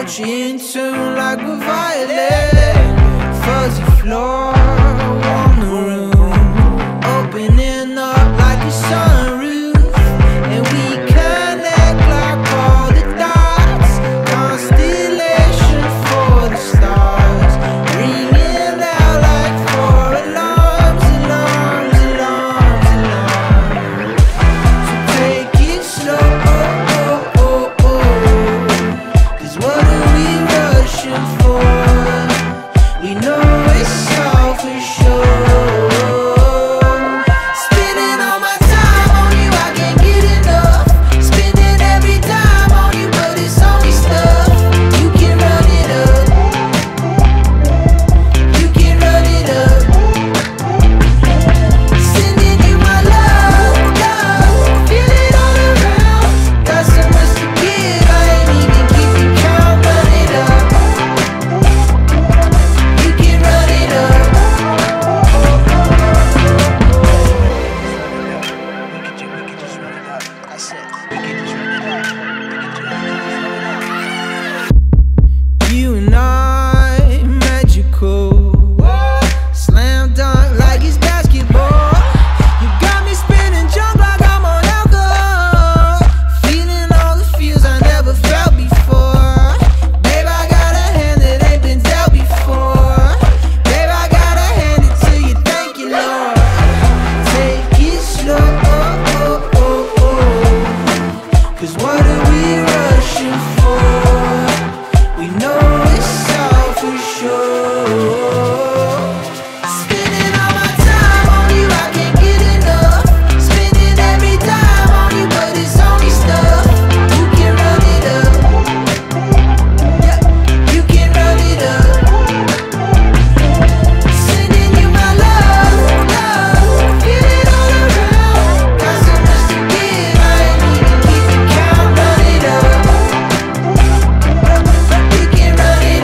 She in tune like a violet, fuzzy floor, warm the room, opening up like a sunroof, and we connect like all the dots, constellation for the stars, ringing out like four alarms, alarms, alarms, alarms. So take it slow, what are we rushing for? We know it's all for sure. Spending all my time on you, I can't get enough. Spending every dime on you, but it's only stuff. You can run it up. You can run it up. Sending you my love, love. Feel it all around. Got so much to give, I ain't even keeping count. Run it up. You can run it up. We could just run it up. I said, we could just run it up. You and I, magical. Slam dunk like it's basketball. You got me spinning junk like I'm on alcohol. Feeling all the feels I never felt before. Babe, I got a hand that ain't been dealt before. Babe, I gotta hand it to you, thank you, Lord. Take it slow, cause what are we rushing for? We know it's all for sure. Spending all my time on you, I can't get enough. Spending every dime on you, but it's only stuff. You can run it up. Yeah, you can run it up. Sending you my love, love. Feel it all around. Got so much to give, I ain't even keeping count. Run it up. You can run it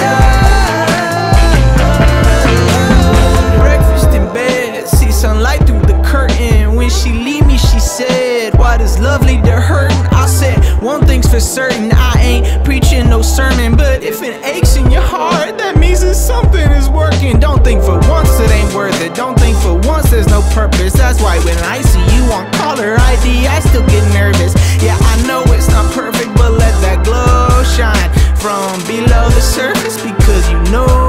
up. Breakfast in bed, see sunlight through the curtain. When she leave me, she said, why does love lead to hurting? I said, one thing's for certain, I ain't preaching no sermon, but if it aches in your heart, that means that something is working. Don't think for once it ain't worth it. Don't think for once there's no purpose. That's why when I see you on caller ID, I still get nervous. Yeah, I know it's not perfect, but let that glow shine from below the surface, because you know